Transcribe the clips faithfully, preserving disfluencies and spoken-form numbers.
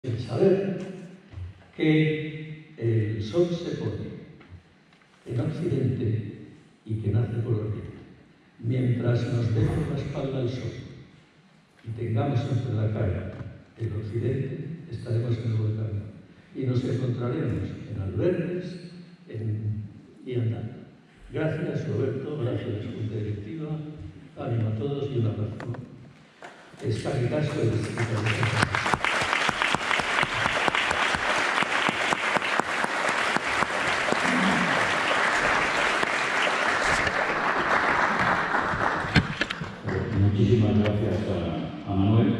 El saber que el sol se pone en Occidente y que nace por Oriente. Mientras nos demos la espalda al sol y tengamos entre la cara el Occidente, estaremos en el buen camino y nos encontraremos en albergues en, y andando. Gracias, Roberto, gracias, Junta Directiva, ánimo a todos y un abrazo. Está el caso del secretario de Estado. Muchísimas gracias a, a Manuel.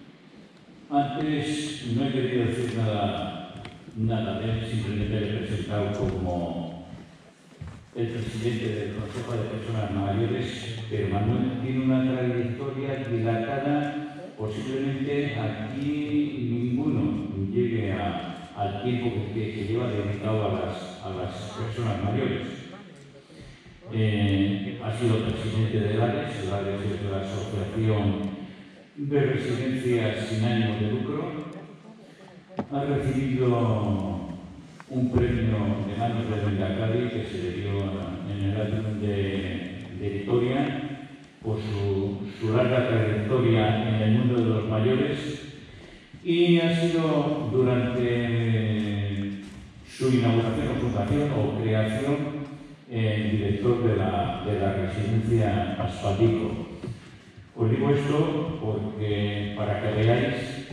Antes no he querido decir nada, nada de él, simplemente le he presentado como el presidente del Consejo de Personas Mayores, pero Manuel tiene una trayectoria dilatada, posiblemente aquí ninguno llegue a, al tiempo que, que lleva dedicado a las, a las personas mayores. Eh, ha sido presidente de LARES, LARES es la Asociación de Residencias sin ánimo de lucro. Ha recibido un premio de manos de Endacadi que se le dio en el álbum de, de Vitoria por su, su larga trayectoria en el mundo de los mayores, y ha sido durante su inauguración o fundación o creación el director de la, de la residencia Aspaldico. Os digo esto porque, para que veáis